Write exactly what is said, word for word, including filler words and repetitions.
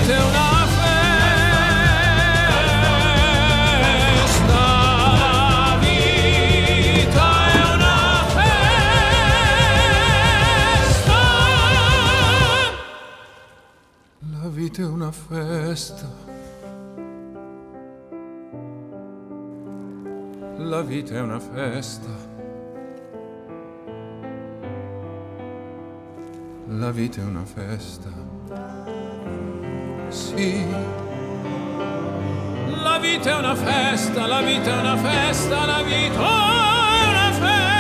vita è una festa, la vita è una festa, la vita è una festa, la vita è una festa. La vita è una festa, sì. La vita è una festa, la vita è una festa, la vita è una festa.